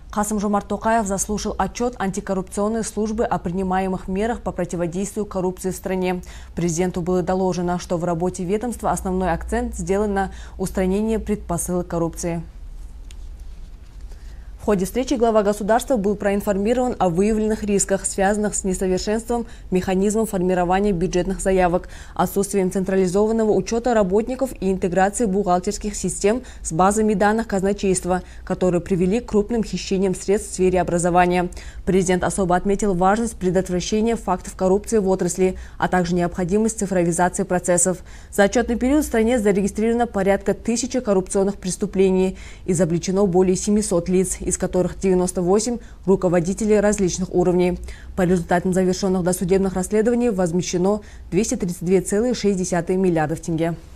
Касым-Жомарт Токаев заслушал отчет антикоррупционной службы о принимаемых мерах по противодействию коррупции в стране. Президенту было доложено, что в работе ведомства основной акцент сделан на устранение предпосылок коррупции. В ходе встречи глава государства был проинформирован о выявленных рисках, связанных с несовершенством механизмов формирования бюджетных заявок, отсутствием централизованного учета работников и интеграции бухгалтерских систем с базами данных казначейства, которые привели к крупным хищениям средств в сфере образования. Президент особо отметил важность предотвращения фактов коррупции в отрасли, а также необходимость цифровизации процессов. За отчетный период в стране зарегистрировано порядка 1000 коррупционных преступлений, изобличено более 700 лиц, из которых 98 руководителей различных уровней. По результатам завершенных досудебных расследований возмещено 232,6 миллиардов тенге.